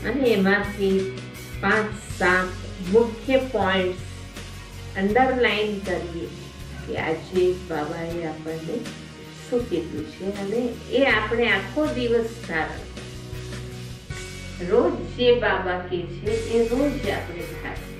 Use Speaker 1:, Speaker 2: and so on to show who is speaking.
Speaker 1: અને એમાંથી 5-7 મુખ્ય પોઈન્ટ્સ અંડરલાઈન કરીએ કે આજે બાબાએ આપણને શું કીધું છે અને એ આપણે આખો દિવસ ધારણ રોજ જે બાબા કહે છે એ રોજ આપણે ધારણ